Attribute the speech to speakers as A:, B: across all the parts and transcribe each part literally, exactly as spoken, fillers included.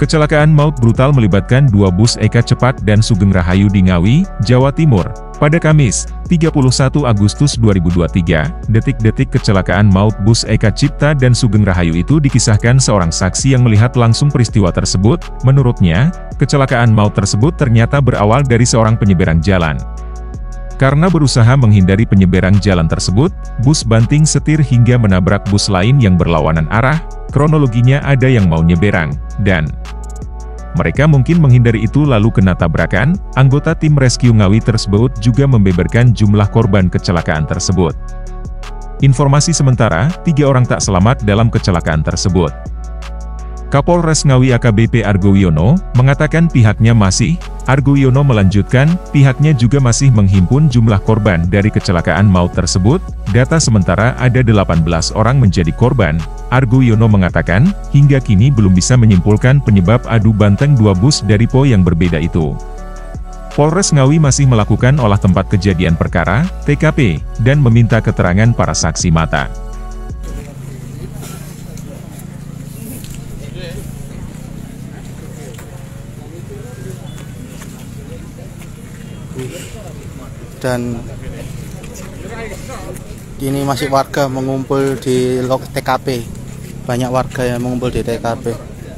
A: Kecelakaan maut brutal melibatkan dua bus Eka Cepat dan Sugeng Rahayu di Ngawi, Jawa Timur, pada Kamis, tiga puluh satu Agustus dua ribu dua puluh tiga. Detik-detik kecelakaan maut bus Eka Cipta dan Sugeng Rahayu itu dikisahkan seorang saksi yang melihat langsung peristiwa tersebut. Menurutnya, kecelakaan maut tersebut ternyata berawal dari seorang penyeberang jalan. Karena berusaha menghindari penyeberang jalan tersebut, bus banting setir hingga menabrak bus lain yang berlawanan arah. Kronologinya ada yang mau nyeberang, dan mereka mungkin menghindari itu lalu kena tabrakan. Anggota tim rescue Ngawi tersebut juga membeberkan jumlah korban kecelakaan tersebut. Informasi sementara, tiga orang tak selamat dalam kecelakaan tersebut. Kapolres Ngawi A K B P Argo Wiono mengatakan pihaknya masih, Argo Wiono melanjutkan, pihaknya juga masih menghimpun jumlah korban dari kecelakaan maut tersebut. Data sementara ada delapan belas orang menjadi korban. Argo Wiono mengatakan, hingga kini belum bisa menyimpulkan penyebab adu banteng dua bus dari po yang berbeda itu. Polres Ngawi masih melakukan olah tempat kejadian perkara, T K P, dan meminta keterangan para saksi mata.
B: Dan ini masih warga mengumpul di T K P, banyak warga yang mengumpul di T K P.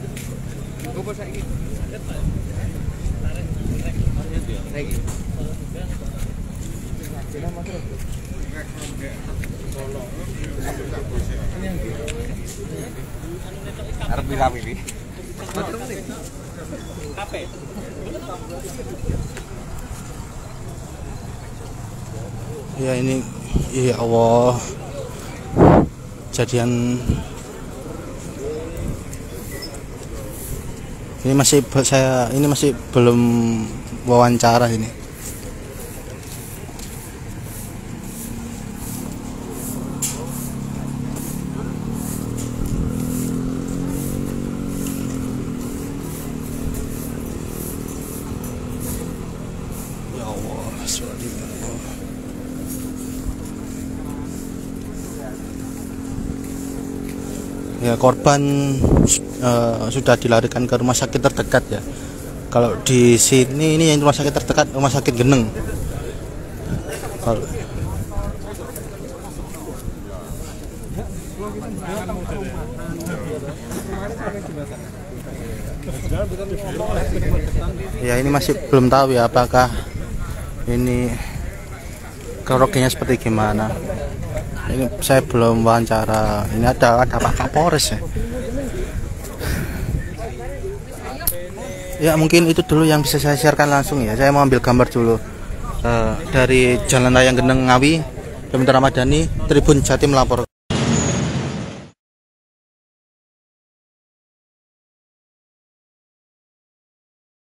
B: Ya ini, ya Allah, kejadian ini masih saya ini masih belum wawancara ini. Ya Allah, subhanallah. Ya, korban uh, sudah dilarikan ke rumah sakit terdekat ya. Kalau di sini ini yang rumah sakit terdekat rumah sakit Geneng. Kalau ya ini masih belum tahu ya apakah ini kronologinya seperti gimana. Ini saya belum wawancara. Ini ada ada Pak Kapolres ya. Ya mungkin itu dulu yang bisa saya sharekan langsung ya. Saya mau ambil gambar dulu uh, dari Jalan Raya Geneng Ngawi. Demi Ramadhani, Tribun Jatim melapor.